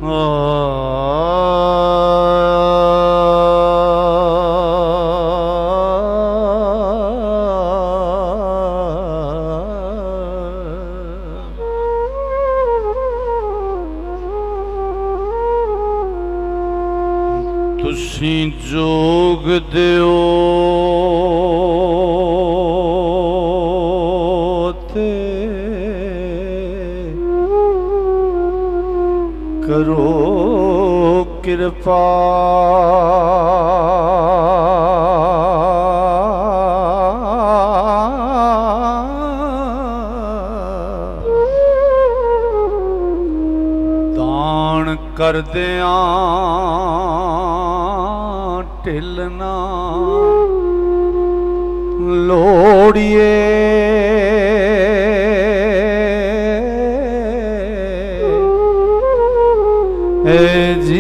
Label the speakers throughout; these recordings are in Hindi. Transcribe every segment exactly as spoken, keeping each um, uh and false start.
Speaker 1: तुसी जोग दियो ते करो कृपा दान कर दिया ढिलना लोड़िए जी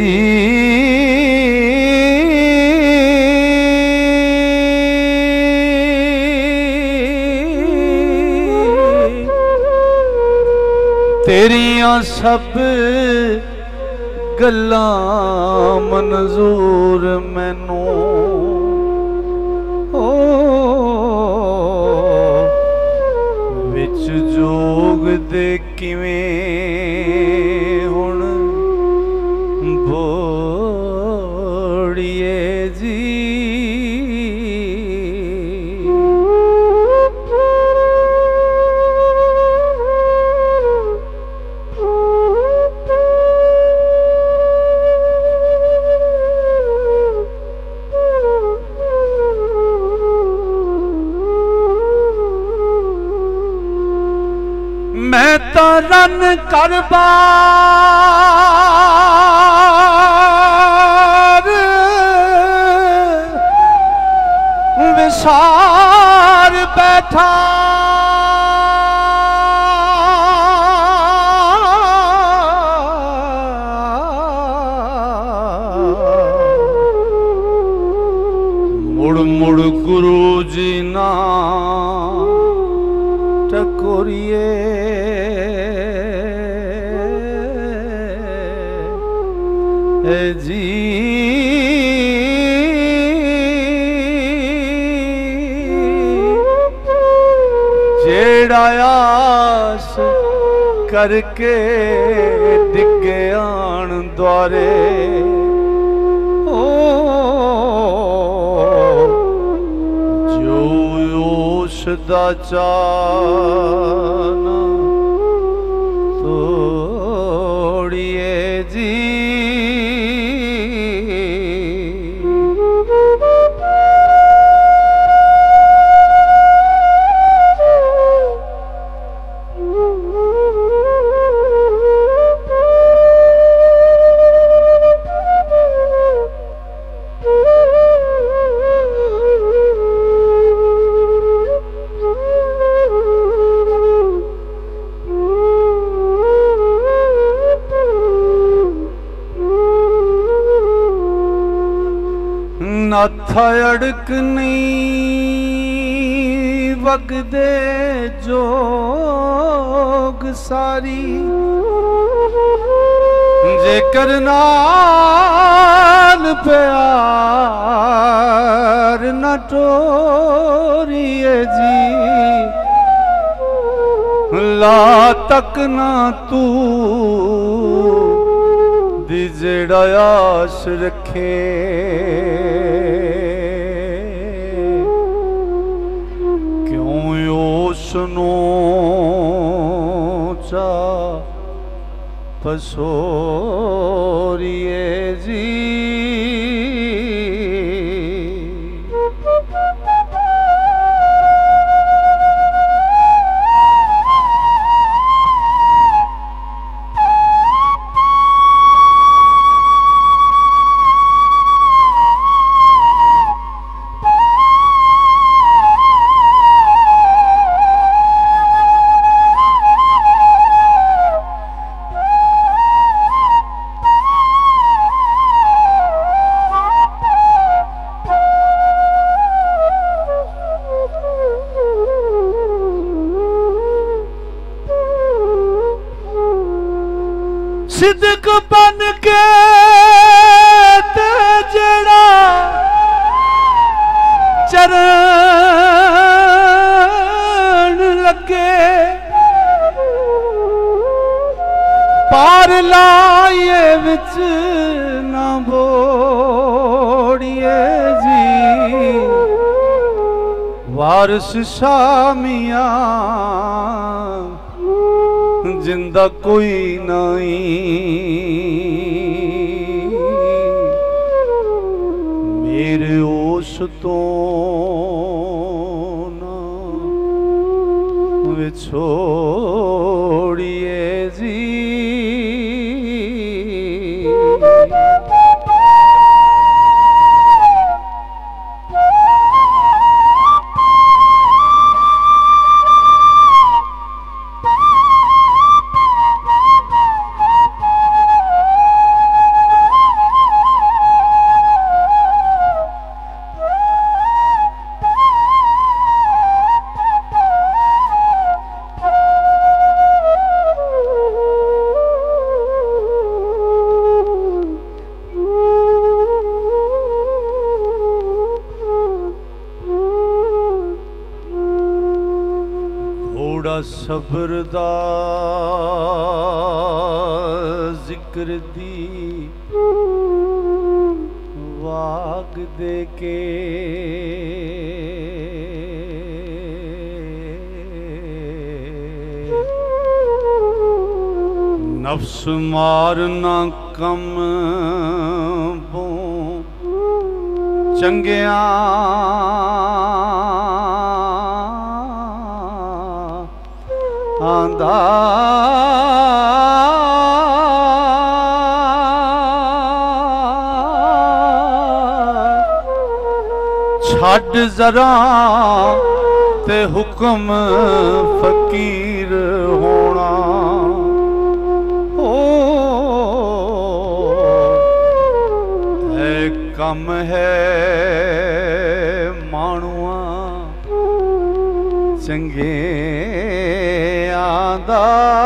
Speaker 1: तेरियां सब गल्लां मंजूर मैनू ओ विच जोग दे किवें हुण बोड़िए जी मैं तो रन कर बार विसार बैठा मुड़ मुड़ गुरु जी ना टकोरिए जी जेड़ा आस करके डिगे आन द्वारे ओ जो उस दा चाना तोड़िए जी नाथा अड़क नहीं वगदे जोग सारी जेकर नाल प्यार न टोरिए जी ला तक ना तू दी जेड़ा आस रखे सुनो चा पसोरिए जी सिदक बन के ते जड़ा चरण लगे पार लाए विच ना बोड़िए जी वारिस शामिया जिंदा कोई नहीं मेरे ओश तो ना विछोड़िए जी सबर दा जिक्र दी वाग दे के नफ्स मारना कम बो चंगिया आंदा छड़ जरा ते हुक्म फकीर होना ओ है कम है मानुआ चंगे आंदा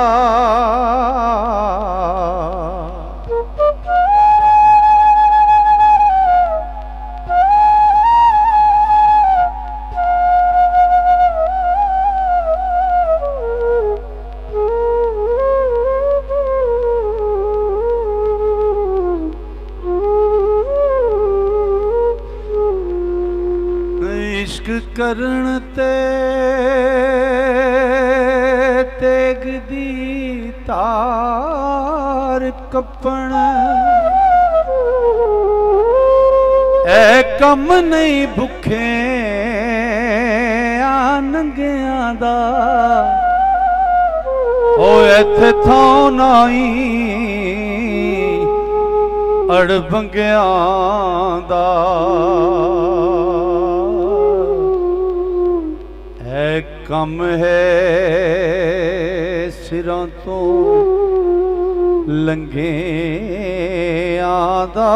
Speaker 1: इश्क करन ते तेग दी तार कपण ए कम नहीं भुखे नंगियां दा ओ इत्थे थों नाई अड़बंगियां दा है कम है सिरों तो लंघे आदा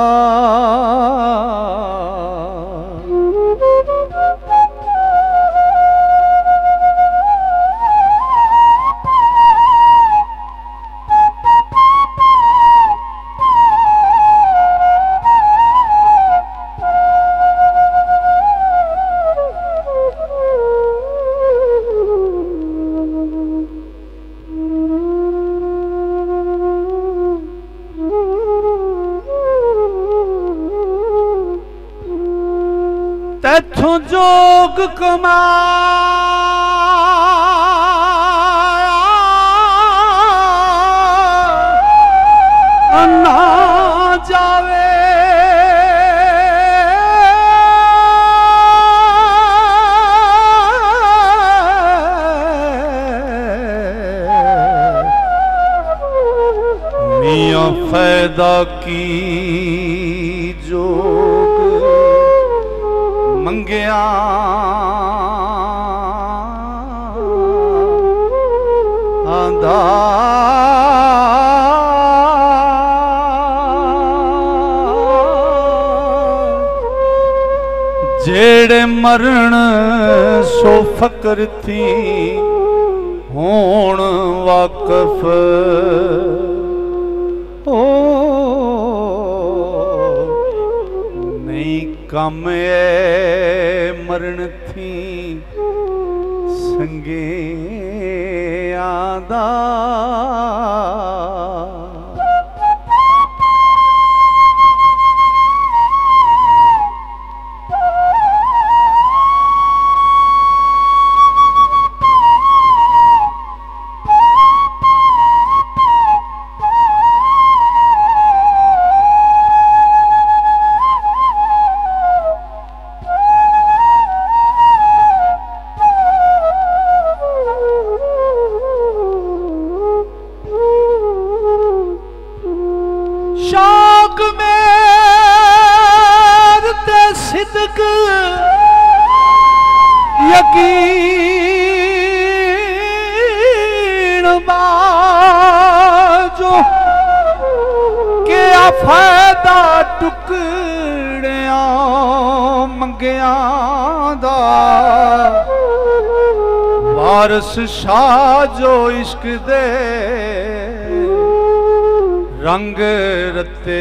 Speaker 1: तैथों जोग कमाया ना जावे मियां फायदा की जोग मंगिया आंदा जेड़े मरण सो फकर थी होण वाकफ ओ कम ए मरण थी संगे आदा शौक में ते सिद्क यकीन बाजो के फायदा टुकड़िया मंगिया दा वारस शाह जो इश्क दे रंग रते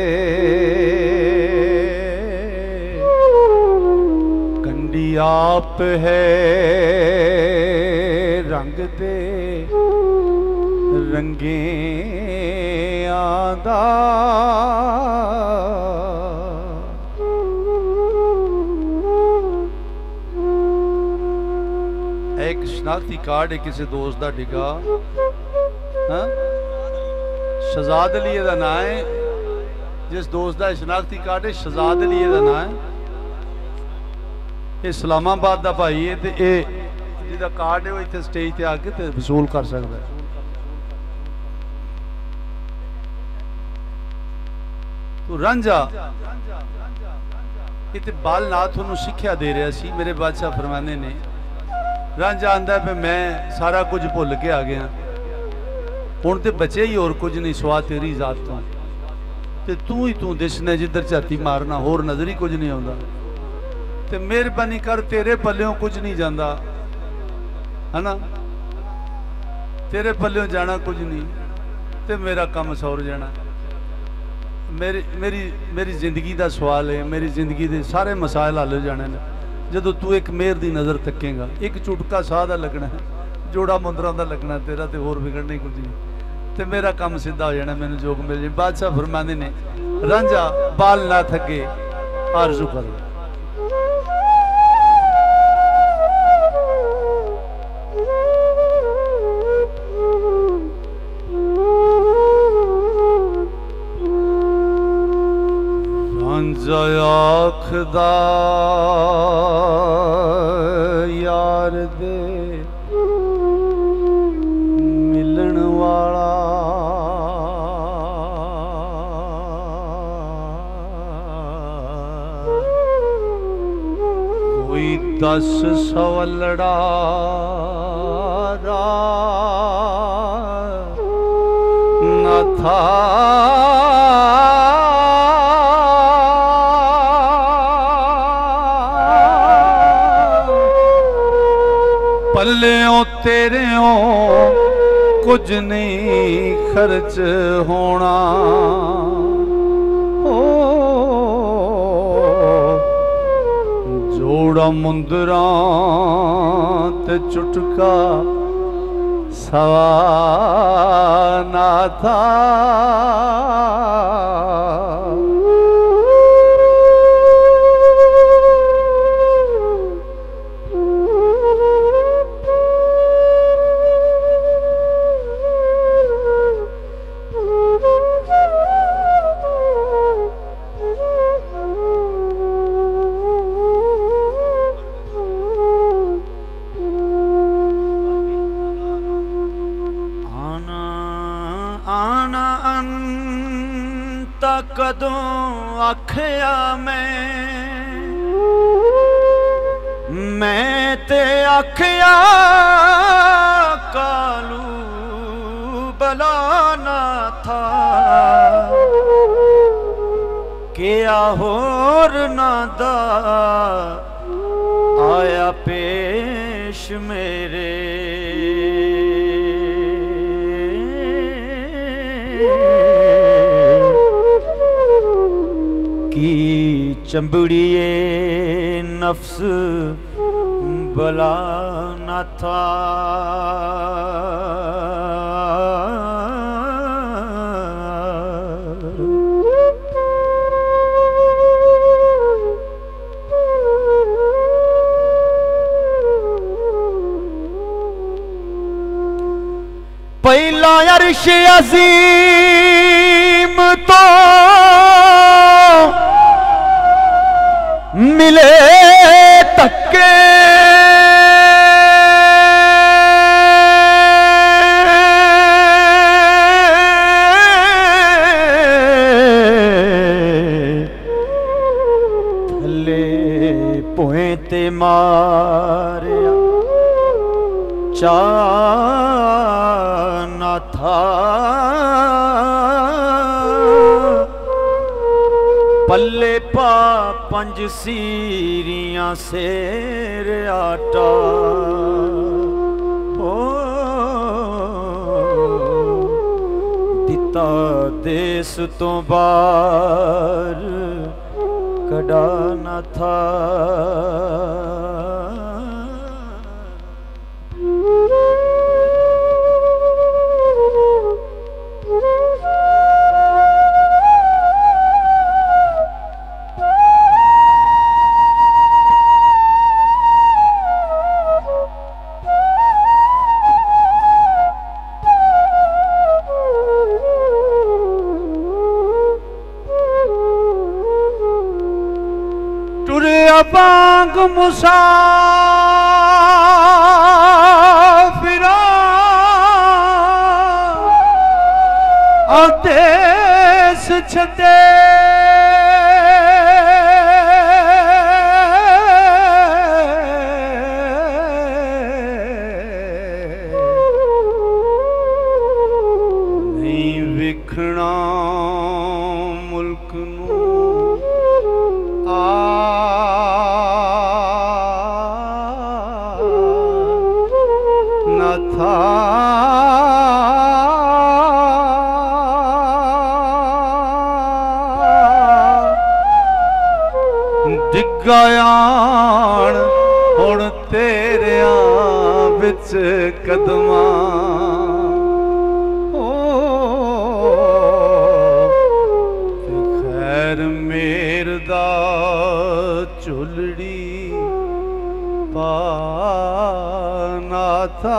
Speaker 1: कंडी आप है रंग दे रंगे आदा एक शनाख्ती कार्ड है किसी दोस्त का डिगा हाँ शहजाद अली का नाम है जिस दोस्त का शनाख्ती कार्ड है शहजाद अली का नाम है ये इस्लामाबाद का भाई है तो ये जिसका कार्ड है वो इतने स्टेज पर आके ते वसूल कर सकता है। तो रांझा इतने बालनाथ उन्होंने शिक्षा दे रहा सी मेरे बादशाह फरमाने ने रांझा आंदा पे मैं सारा कुछ भुल के आ गया हुण ते बचे ही और कुछ नहीं सवा तेरी जात तो ते तू ही तू दिसना जिधर झाती मारना होर नजर ही कुछ नहीं आता ते मेहरबानी कर तेरे पल्लियों कुछ नहीं जाता है ना तेरे पल्लियों जाना कुछ नहीं ते मेरा काम सौर जाना मेरी मेरी मेरी जिंदगी का सवाल है मेरी जिंदगी के सारे मसाइल हल हो जाने ने जदों तू एक मेहर की नज़र तकेगा एक चुटका साह का लगना जोड़ा मुंदरां का लगना तेरा तो होर बिगड़ना ही कुछ नहीं ते मेरा काम सीधा हो जाना मैंने जोग मिल जाए। बादशाह फरमाने ने रांझा बाल ना थके आरजू कर रांझा आखदा यार दे मिलन वाला कोई दस सवलड़ा न था पल्लियों तेरियों कुछ नहीं खर्च होना ओ जोड़ा मुंदरा ते चुटका सवा ना था कदों आखिया मैं मैं ते आखिया कालू बला ना था क्या होर ना दा आया पेश मेरे की
Speaker 2: चंबड़िए नफ्स बला न था। पहला अर्श अजीम तो मिले तक्के, थले पोए ते मारिया चा ना था। पल्ले पा पंज सीरियां सेर आटा, ओ दिता देस तो बार कड़ा न था।
Speaker 1: बांग मुसाफिरा आदेश छदे, नहीं विखना मुल्क नू आ था। डिगायान हुण तेरियां विच कदमां, ओ खैर मेर दा झुलड़ी पाना था।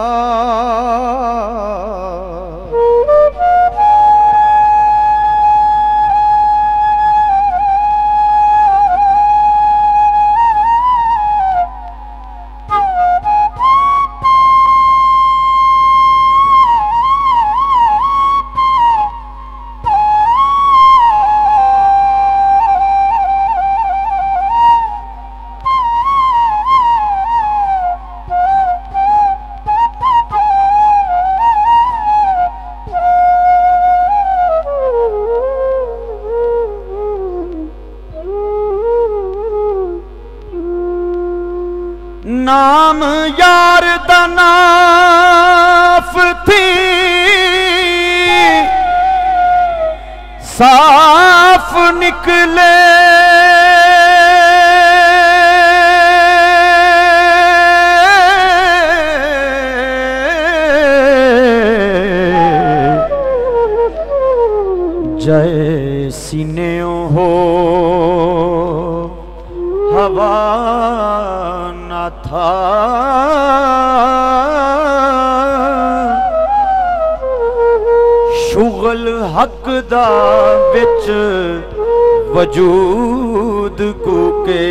Speaker 1: नाम यार दा नाफ थी साफ निकले, जय सीने हो हवा न था। शुगल हक दा विच वजूद को के,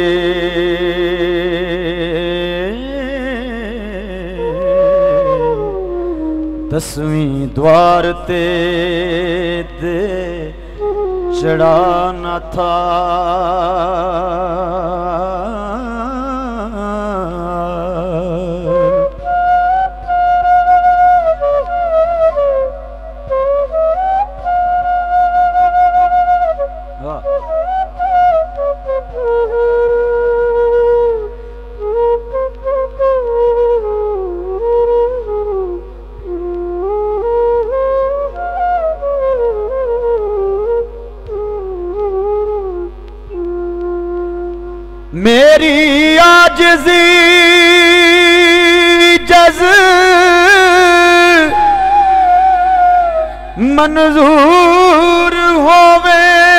Speaker 1: दसवीं द्वार ते दे चढ़ा न था।
Speaker 2: मेरी आजिज़ी जज़ मंजूर होवे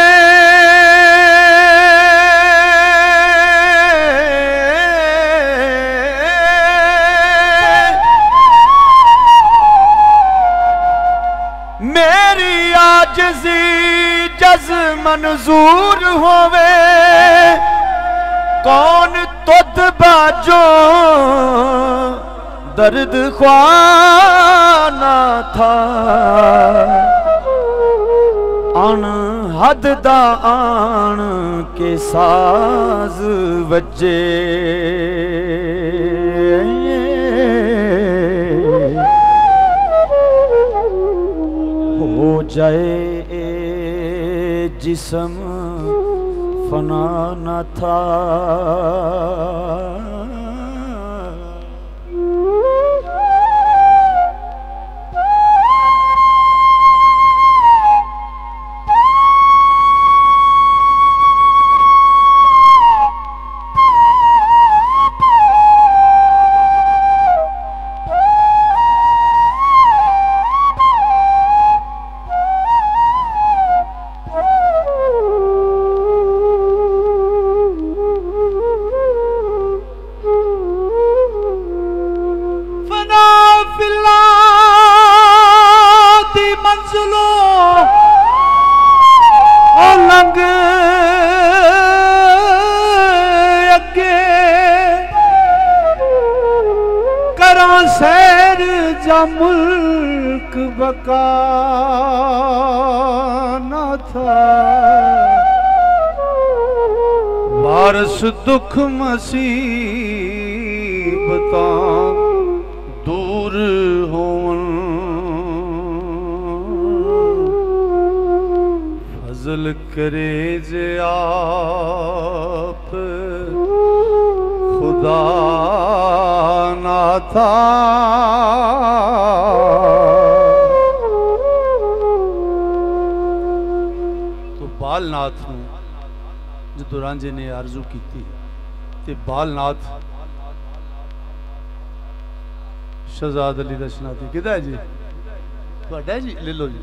Speaker 2: मेरी आजिज़ी जज़ मंजूर होवे कौन तुद बाजो दर्द ख्वाना था अन हद दा आन के साज वजे हो जाए जिस्म फना न था मुल्क बका न था वारस दुख मुसीबतां दूर होवन फजल करे जे आप खुदा ना था तो बालनाथ जो रांझे ने आरजू की ते बालनाथ शहजाद अली दा शनाती किदा है जी तुहाडा जी ले लो जी।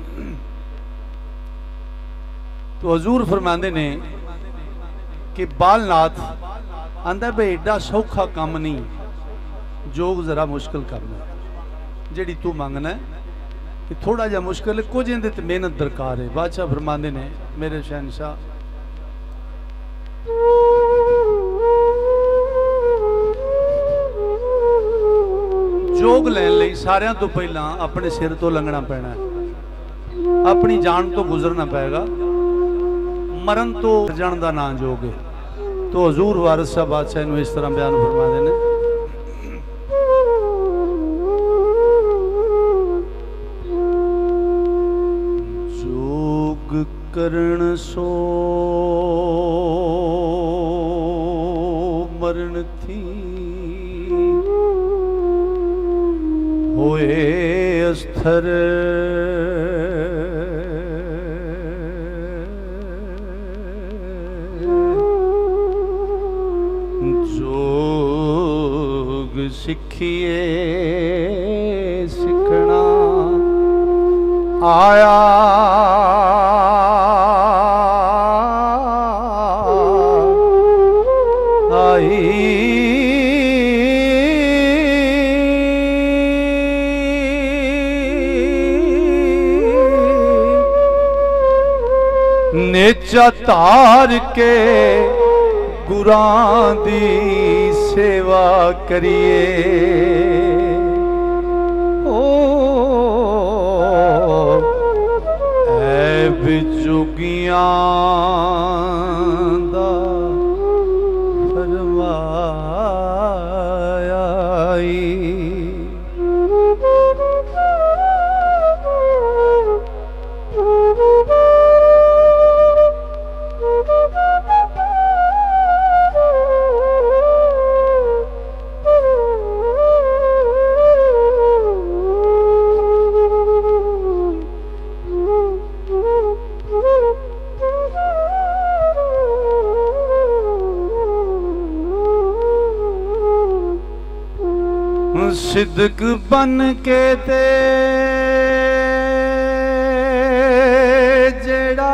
Speaker 2: तो हजूर फरमांदे ने कि बालनाथ आंदा भाई एडा सौखा काम नहीं जोग जरा मुश्किल करना जेड़ी तू मंगना है कि थोड़ा जा मुश्किल है कुछ इंदे ते मेहनत दरकार है। बादशाह फरमांदे ने मेरे शहनशाह जोग लैन लई सारियां तो पहला अपने सिर तो लंघना पैना है अपनी जान तो गुजरना पएगा मरण तो जान का ना जोग है। तो हजूर वारिस साहब बादशाह नूं इस तरह बयान फरमाते हैं जोग करण सो मरण थी होए अस्थिर सिखिए सिखना आया आई नेचा तार के गुरां दी सेवा करिए ओ ऐब जोगियां दा फरमाया सिदक बन के ते जेड़ा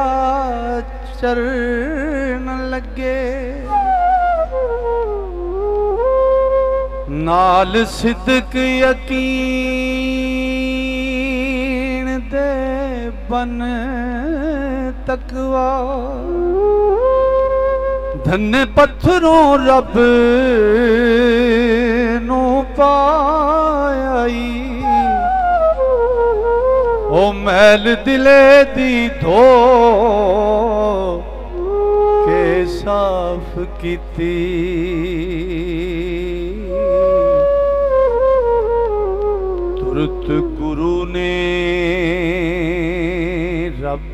Speaker 2: चरण लगे, नाल सिदक यकीन दे बन तकवा, धन्य पत्थरों रब नू पाई। ओ मैल दिले दी धो के साफ कीती, तुरत गुरु ने रब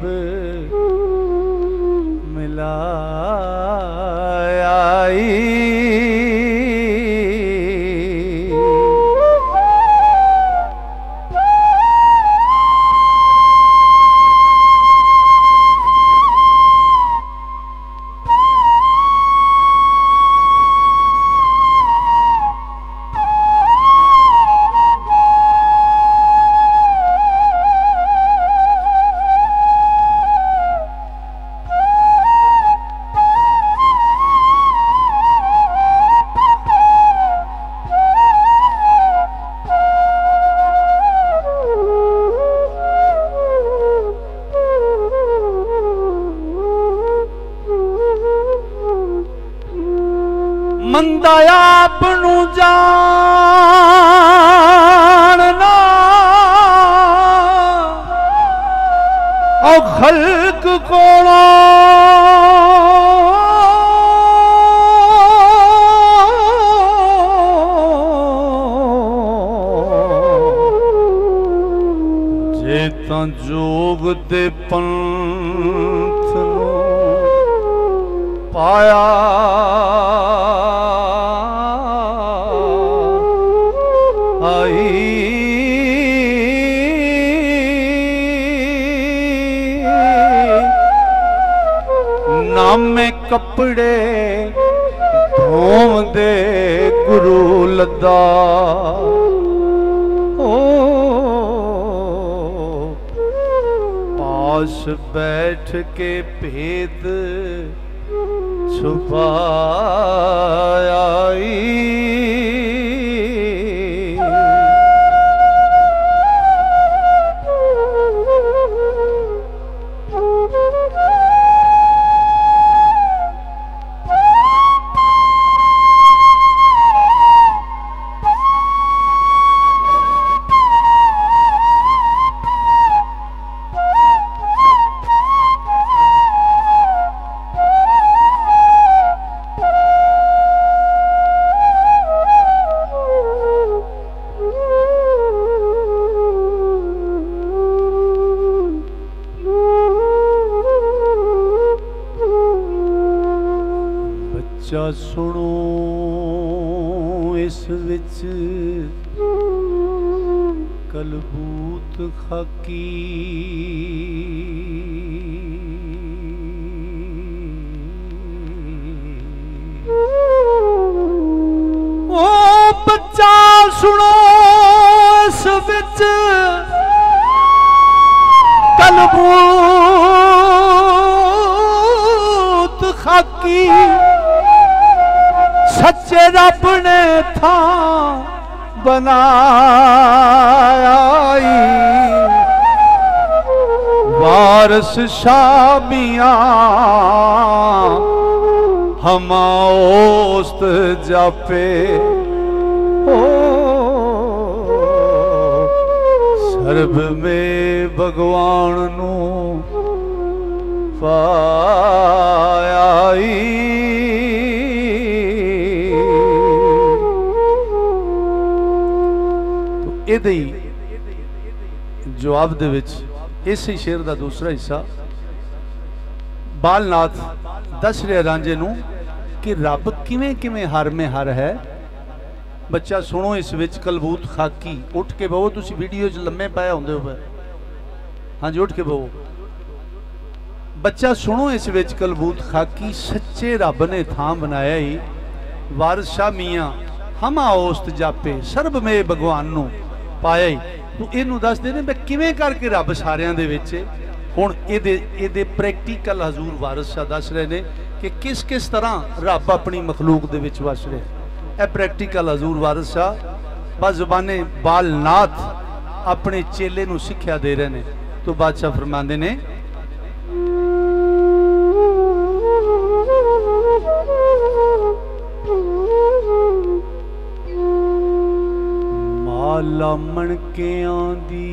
Speaker 2: मिलाई। मंदा आपनू जानना और खल्क कोलों जे तां जोग दे पंथ नू पाया, नामे कपड़े धोम दे गुरु लदा। ओ पास बैठ के भेद छुपाया। बच्चा सुनो इस विच कलबूत खाकी, ओ बच्चा सुनो इस विच कलबूत खाकी, सच्चे रब ने था बनाया। वारस शामियां हमाओस्त जापे, ओ सर्ब में भगवान नू पाया। ਇਹਦੇ ਜਵਾਬ ਦੇ ਵਿੱਚ ਇਸੇ ਸ਼ੇਰ ਦਾ ਦੂਸਰਾ ਹਿੱਸਾ ਬਾਲਨਾਥ ਦੱਸ ਰਿਹਾ ਰਾਂਝੇ ਨੂੰ ਕਿ ਰੱਬ ਕਿਵੇਂ ਕਿਵੇਂ ਹਰ ਮੇ ਹਰ ਹੈ। ਬੱਚਾ ਸੁਣੋ ਇਸ ਵਿੱਚ ਕਲਬੂਤ ਖਾਕੀ। ਉੱਠ ਕੇ ਬਹੋ, ਤੁਸੀਂ ਵੀਡੀਓ 'ਚ ਲੰਮੇ ਪਏ ਹੁੰਦੇ ਹੋ। ਹਾਂਜੀ ਉੱਠ ਕੇ ਬਹੋ। ਬੱਚਾ ਸੁਣੋ ਇਸ ਵਿੱਚ ਕਲਬੂਤ ਖਾਕੀ, ਸੱਚੇ ਰੱਬ ਨੇ ਥਾਂ ਬਣਾਇਆ ਹੀ। ਵਾਰਿਸ ਸ਼ਾਹ ਮੀਆਂ ਹਮਾ ਔਸਤ ਜਾਪੇ ਸਰਬ ਮੇ ਭਗਵਾਨ ਨੂੰ ਪਾਇਆ ਹੀ। ਤੂੰ ਇਹਨੂੰ ਦੱਸ ਦੇ ਨੇ ਮੈਂ ਕਿਵੇਂ ਕਰਕੇ ਰੱਬ ਸਾਰਿਆਂ ਦੇ ਵਿੱਚ। ਹੁਣ ਇਹਦੇ ਇਹਦੇ ਪ੍ਰੈਕਟੀਕਲ ਹਜ਼ੂਰ ਵਾਰਿਸ ਸ਼ਾਹ ਦੱਸ ਰਹੇ ਨੇ ਕਿ ਕਿਸ ਕਿਸ ਤਰ੍ਹਾਂ ਰੱਬ ਆਪਣੀ ਮਖਲੂਕ ਦੇ ਵਿੱਚ ਵਸ ਰਿਹਾ। ਇਹ ਪ੍ਰੈਕਟੀਕਲ ਹਜ਼ੂਰ ਵਾਰਿਸ ਸ਼ਾਹ ਬਸ ਜ਼ੁਬਾਨੇ ਬਾਲਨਾਥ अपने चेले नूं सिक्ख्या दे रहे ने। तो बादशाह फरमांदे ने माला मणकियां दी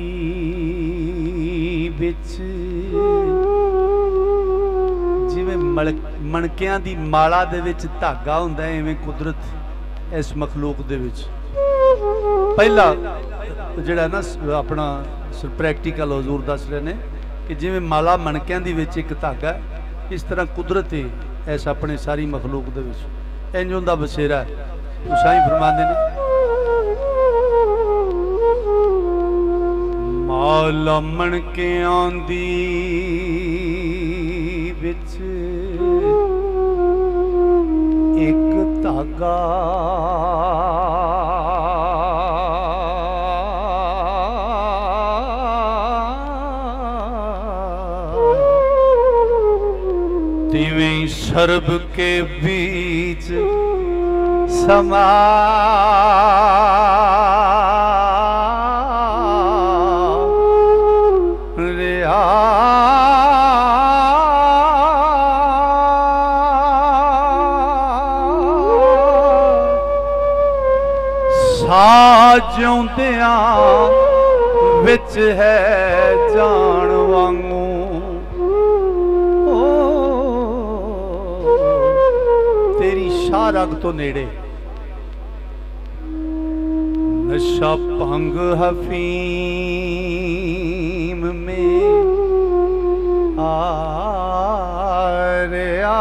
Speaker 2: विच जिवें मणकियां दी माला दे विच धागा हुंदा है, इवें कुदरत इस मखलूक दे विच पहला ਜਿਹੜਾ ਨਾ ਆਪਣਾ ਪ੍ਰੈਕਟੀਕਲ ਹਜ਼ੂਰ ਦੱਸ ਰਹੇ ਨੇ ਕਿ ਜਿਵੇਂ ਮਾਲਾ ਮਣਕਿਆਂ ਦੀ ਵਿੱਚ ਇੱਕ ਧਾਗਾ, ਇਸ ਤਰ੍ਹਾਂ ਕੁਦਰਤ ਹੈ ਐਸ ਆਪਣੇ ਸਾਰੀ ਮਖਲੂਕ ਦੇ ਵਿੱਚ ਇੰਜ ਹੁੰਦਾ ਬਸੇਰਾ। ਉਸਾਈ ਫਰਮਾਉਂਦੇ ਨੇ ਮਾਲਾ ਮਣਕਿਆਂ ਦੀ ਵਿੱਚ ਇੱਕ ਧਾਗਾ तिवें सर्ब के बीच समा रिया। साजोंदियां विच है जान वांगू रग तो नेड़े। नशा भंग हफीम में आ रहा।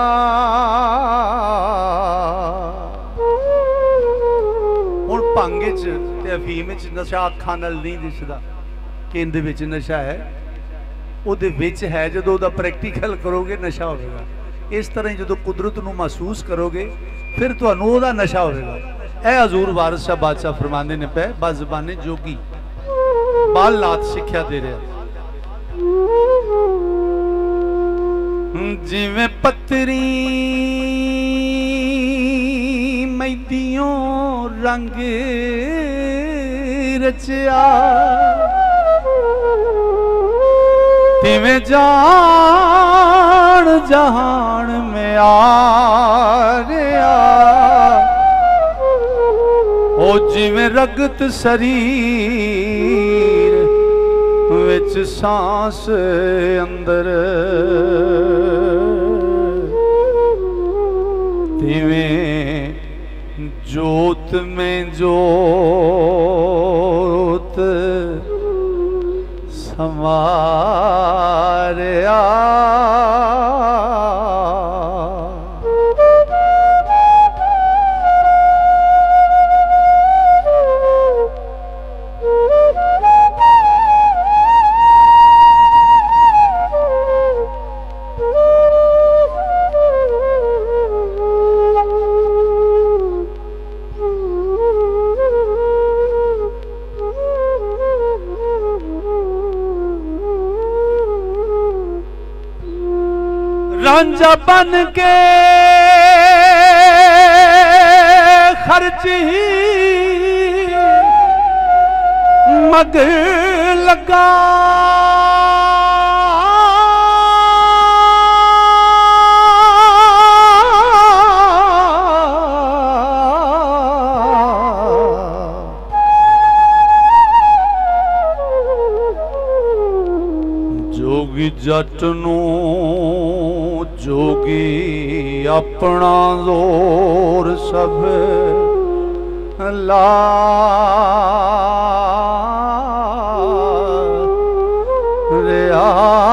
Speaker 2: हुण भंग च ते अफीम च नशा अखां नाल नहीं दिसदा कि इहदे विच नशा है, उहदे विच है। जदों उहदा प्रैक्टिकल करोगे नशा होवेगा। इस तरह जो कुदरत नूं महसूस करोगे फिर तुहानूं ओहदा नशा होगा। यह हजूर वारिस शाह बादशाह फरमांदे ने पे बाज़बाने जोगी बालनाथ सिक्ख्या दे रहा। जिवें पत्तरी मैदियों रंग रचिया तिवें जान जहान में आ रहा। ओ जिवें रगत शरीर विच सांस अंदर तिवें जोत में जोत समारिया। रांझा बन के खर्च ही मग लगा। जोगी जट नूं जोगी अपना जोर सब ला रिया।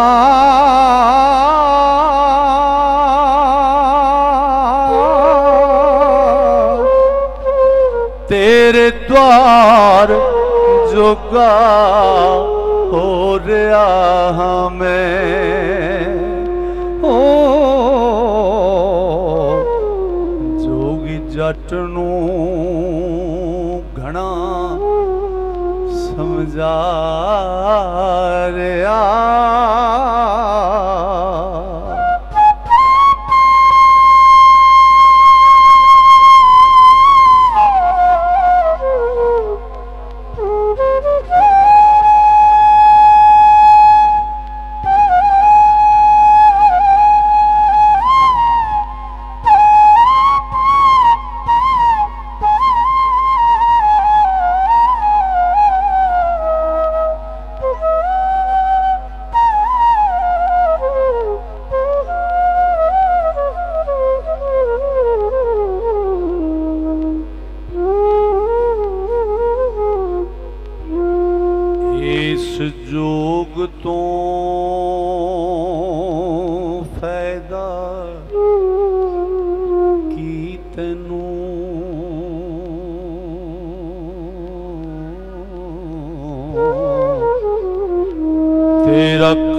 Speaker 2: तेरे द्वार जोगा हो रहा हमें। ओ जोगी जट नूं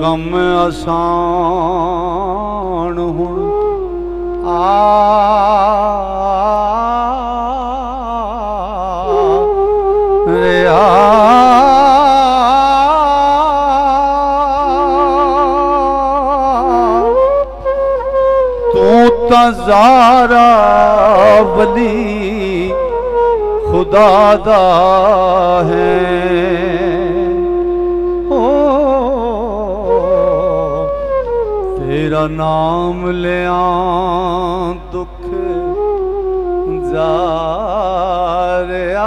Speaker 2: कम आसान हुण आ रे आ तू तां ज़ारा वली खुदा दा है ओ तेरा नाम लिया दुख ज़ारिया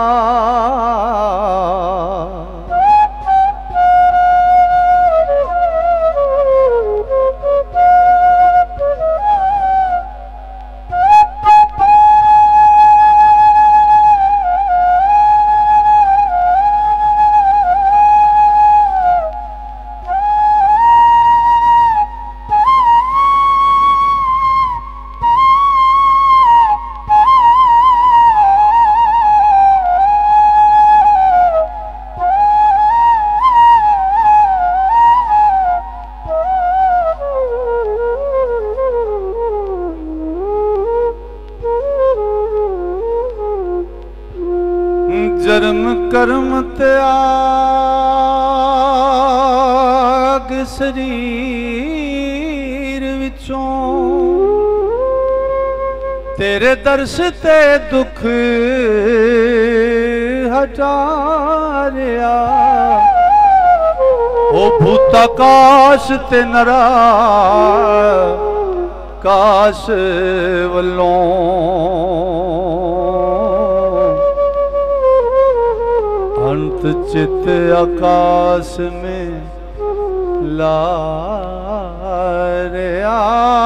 Speaker 2: जन्म कर्म त्याग शरीर विचों तेरे दर्श ते दुख हटा रिया ओ भूता काश ते नरा काश वलों अंत चित आकाश में ला रे आ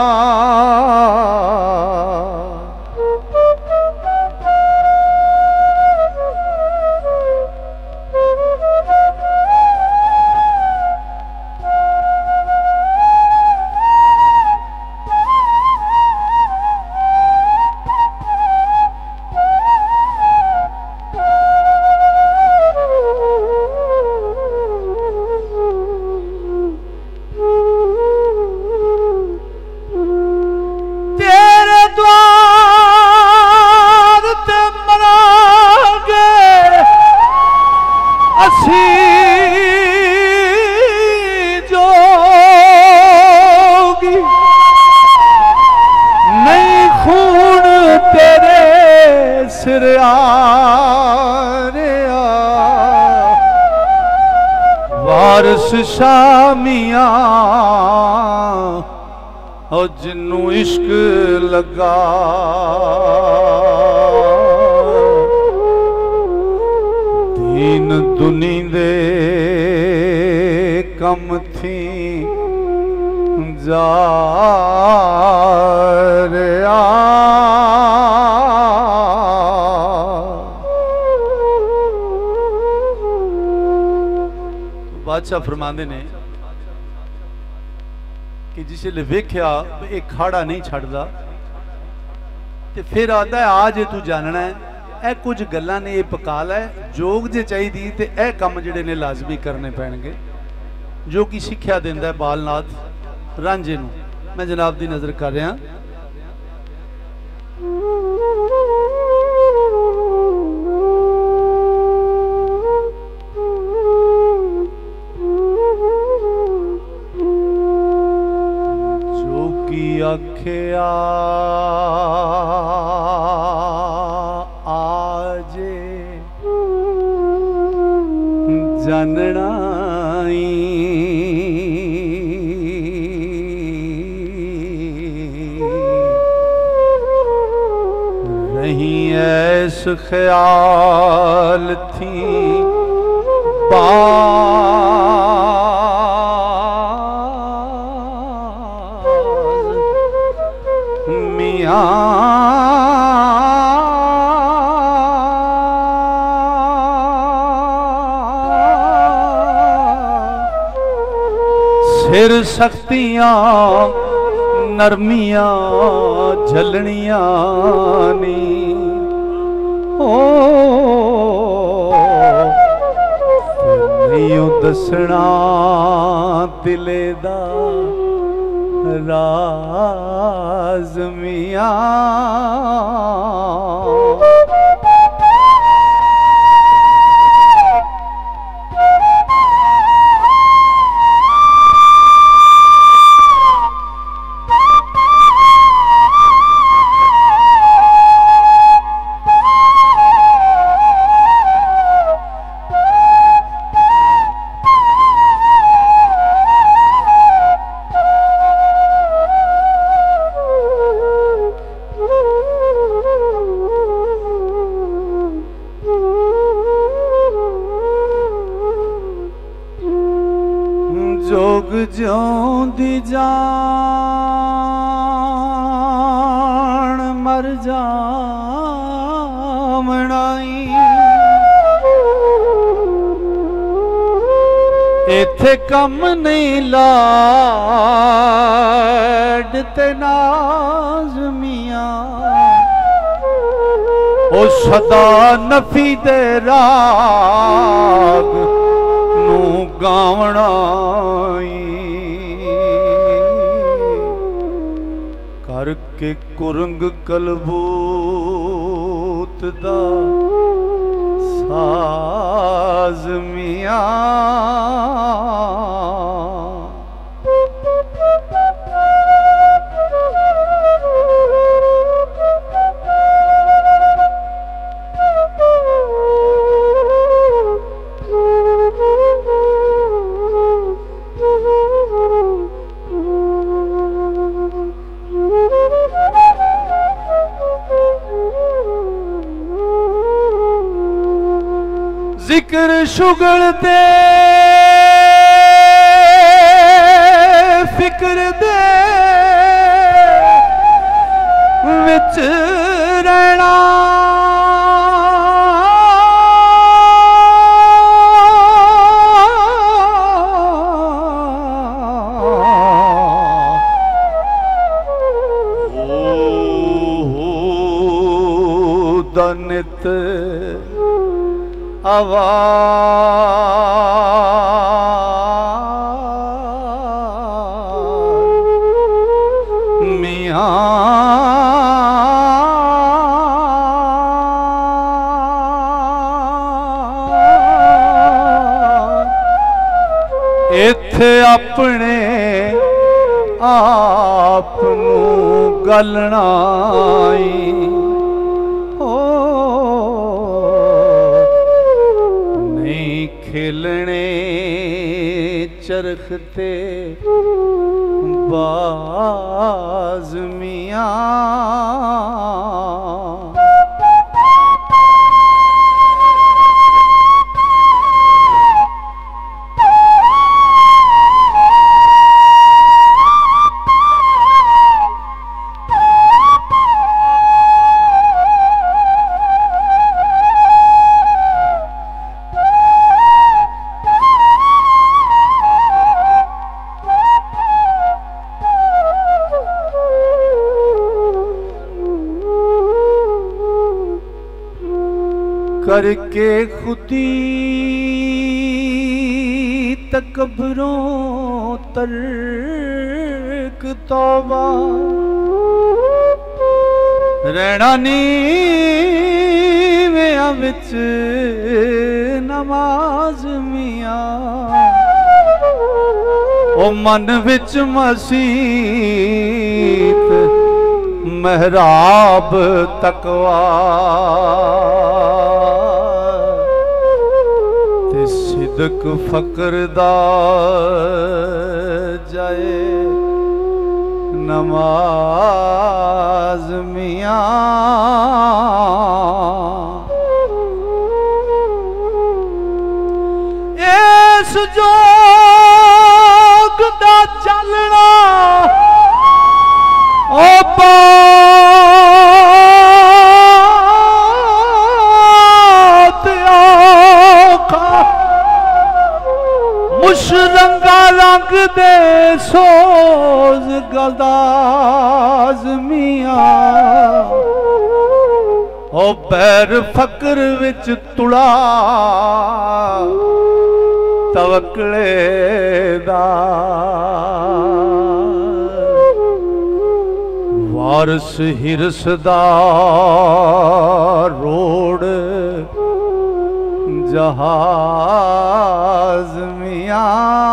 Speaker 2: वारस शामिया और जिन्नू इश्क लगा दीन दुनी दे कम थी जा रे आ बादशाह फरमांदे ने कि जिसले वेख्या एक खाड़ा नहीं छड़दा ते फिर आता है आज तू जानना है ए कुछ गल्लां ने ये पकाल है जोग जे चाहिदी ते ए काम जिहड़े ने लाजमी करने पैणगे जो कि सिक्ख्या दिंदा है बालनाथ रांझे नूं। मैं जनाब दी नज़र कर रहा आख्या आजे जानना रही ऐस ख्याल थी बा सिर सख्तियां नरमियां झलनियां नी ओ नहीं दसना दिले दा राज मियां जोग ज्योंदी जान मर जावणाई इथे कम नहीं लाड ते नाज मियां ओ सदा नफी दे राग नू गावना करके कुरंग कलबूत दा साज मियां जिक्र शुगल ते फिक्र दे विच रहना दनित आवाज़ मियां इत्थे अपने आप नूं गलना खेलने चरख ते बाज मियां करके खुदी तकबरों तर्क तौबा रहना नीवियां विच नमाज मियां ओ मन विच मसीत महराब तकवा सिदक फकर दा जाए नमाज मियां इस जोग दा चलना ओ मुशरंगा रंग दे सोज गदाज मियां ओ पैर फकर विच तुड़ा तवकले दा वारस हिरस दा रोड जहाज मियां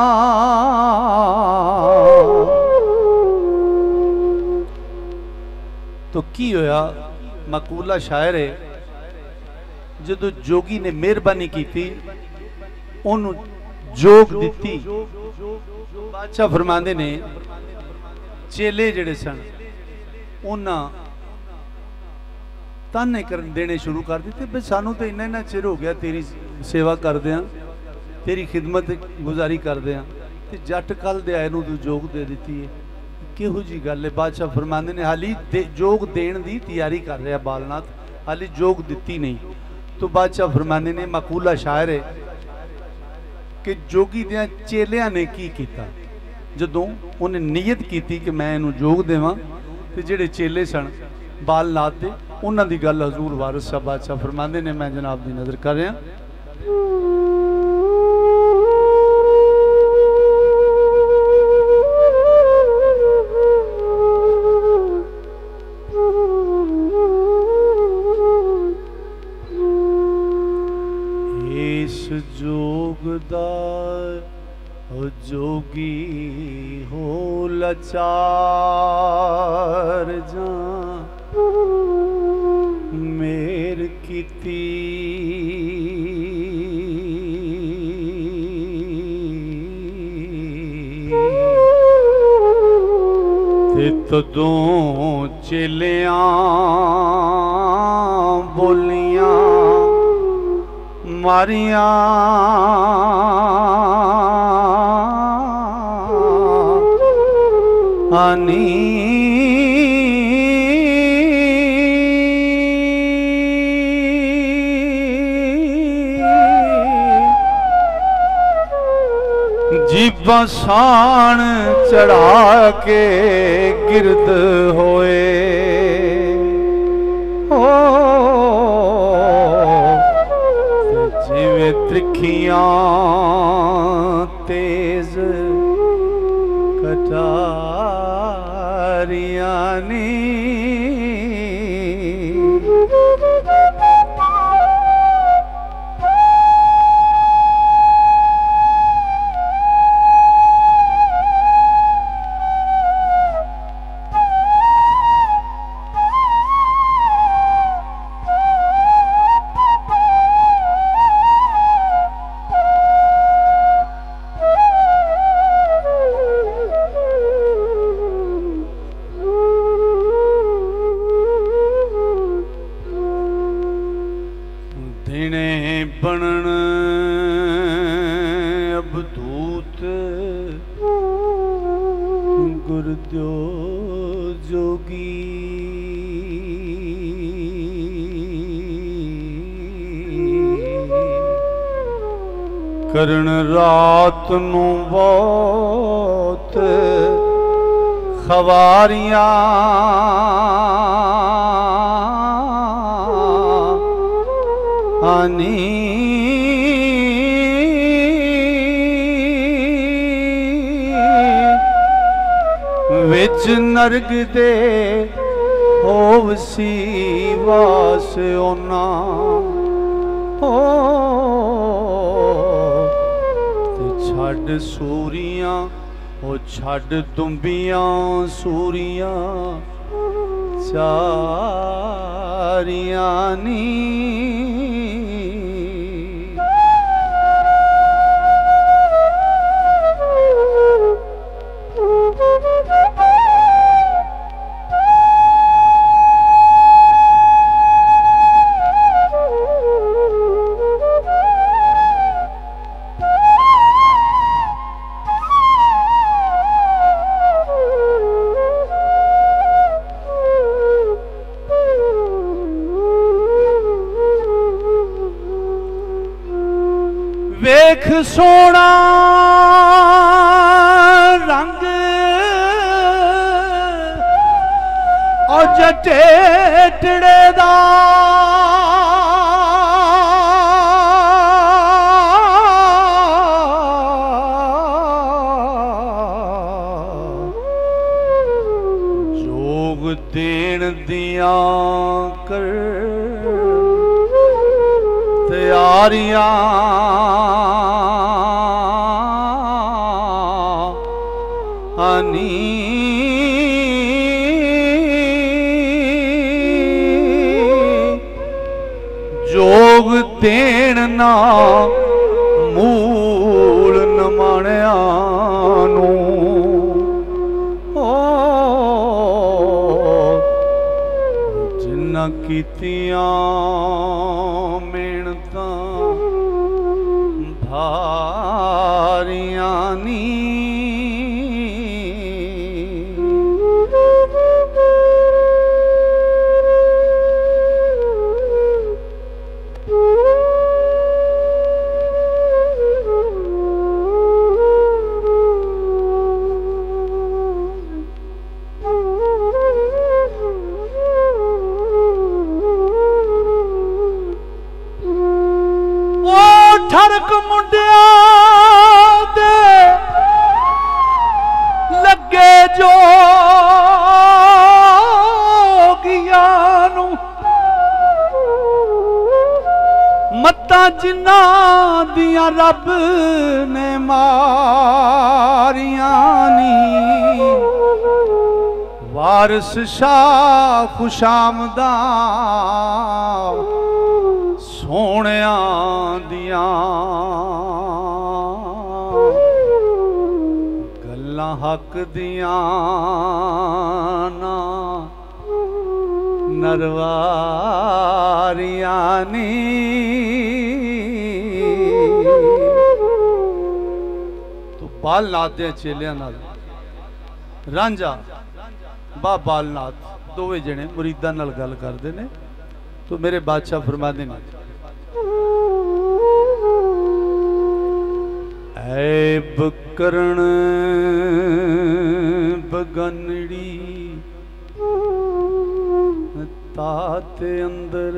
Speaker 2: तो की होया मकूला शायर है जदों जोगी ने मेहरबानी की थी ओनू जोग दिती बादशाह फरमांदे ने चेले जिहड़े सन उन्हां ताने कर देने शुरू कर दिते भी सानू तो इन्ना इन्ना चिर हो गया तेरी सेवा करदियां तेरी खिदमत गुजारी करदियां ते जट कल दे आए नूं तू जोग दे दिती है किहो जी गल है। बादशाह फरमांदे ने हाली दे, जोग देण दी तैयारी कर रहा बालनाथ हाली जोग दिती नहीं। तो बादशाह फरमांदे ने मकूला शायर है कि जोगी दियां चेलियां ने की कीता जदों उन्हें नीयत की कि मैं इनू जोग देवां ते जिहड़े चेले सन बालनाथ दे उन्हां दी गल हजूर वारिस साहब बादशाह फरमांदे ने मैं जनाब दी नज़र कर रहा जोगी हो लाचार जा मेर कीती ते तदों चेलियां बोलियां मारियां आनी जीबा शान चढ़ा के गिरद होए हो जिवें त्रिखियां तेज कटारियानी बनन अबदूत गुरद्यो जोगी करन रात नू बहुत खवारियां आनी विच नरग दे होवसी वास ओना हो ते छड़ सूरियां ओ छड़ तुम्बियां सूरियां चारियां नी वेख सोना रंग और जटे टिड़े दा जोग देन दिया कर तैयारियां आनी जोग देन ना मूल नमाणिया नू जिन्ना कीतियां मेहनतां भारियां नी ठरक मुंडिया दे लगे जो गियानू मत्ता जिन्ना दिया रब ने मारियां नी वारिस शाह खुशामदा सोनिया दिया गल्लां हक दिया ना नरवारियां नी तो बालनाथ दे चेलियां नाल रांझा बा बालनाथ दोवें जने मुरीदां नाल गल करदे ने तो मेरे बादशाह फरमाते ने ऐब करण बगनड़ी ताते अंदर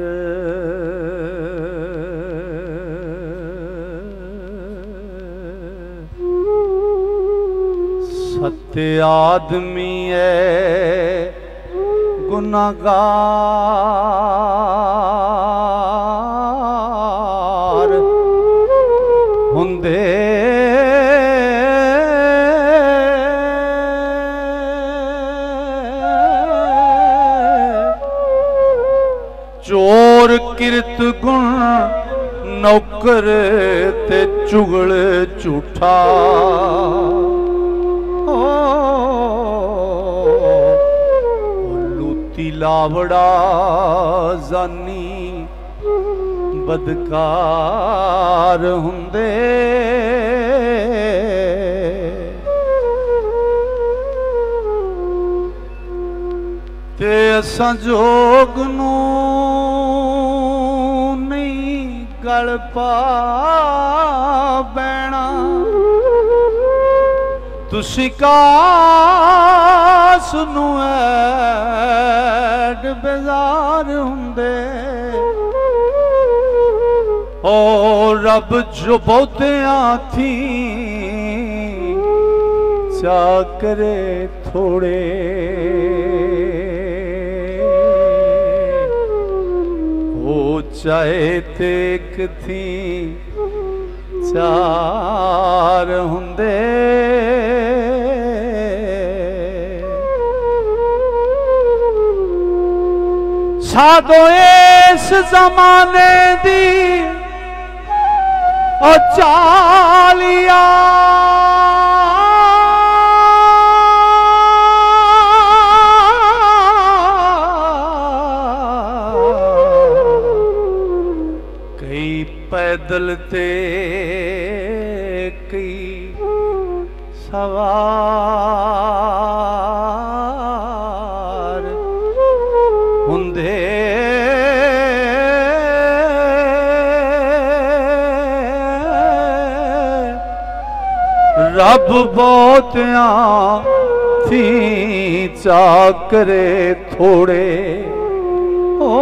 Speaker 2: सत्य आदमी है गुनाहगार हुंदे चोर किरत गुण नौकर ते चुगल झूठा लूती लावड़ा जानी बदकार हुंदे ते असां जोग नू नहीं गल पा बैणा तुसी कास नू ऐड बेजार हुंदे ओ रब जो बहुतियां थी चा करे थोड़े ओ चाहे तेक थी चार हुंदे साधो इस जमाने दी ओ चालिया कई पैदल ते कई सवार हुंदे रब बहुतियां थी चाकरे थोड़े ओ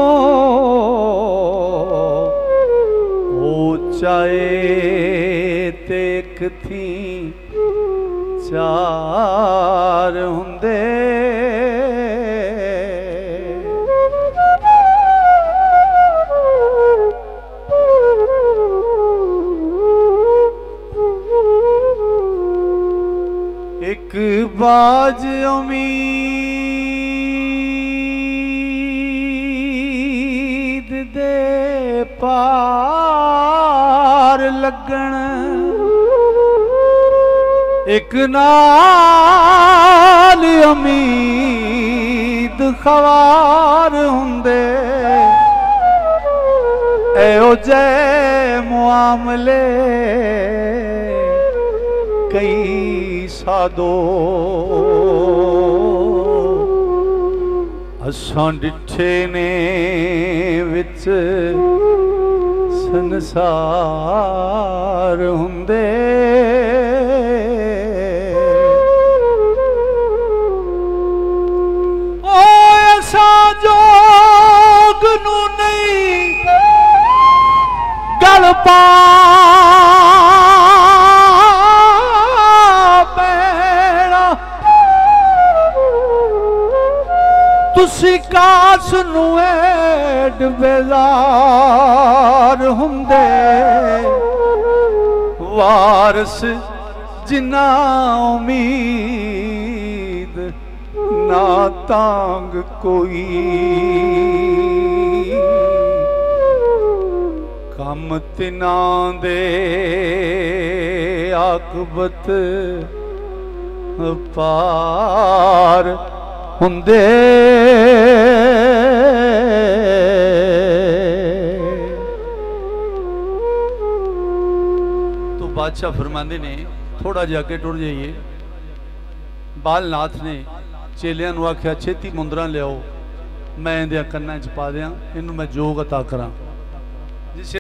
Speaker 2: चाहे तेक थी चार हुंदे
Speaker 1: आज उम्मीद दे पार लगन एक नाल उम्मीद खवार हुंदे एहो जे मुआमले कई सादो असां डिठे ने विच संसार हुंदे ओ असां जोग नू नहीं गल पा तुसी कास नू एड बेजार हुंदे वारस जिन्ना उम्मीद ना तांग कोई कम तिना दे आकबत पार हुंदे तो बादशाह फरमांदे ने थोड़ा जिहा अगे टुर जाइए। बालनाथ ने चेलियां नूं आख्या छेती मुंदरां लियाओ मैं इहदे कन्नां च पा दियां इहनूं मैं जोग अता करां।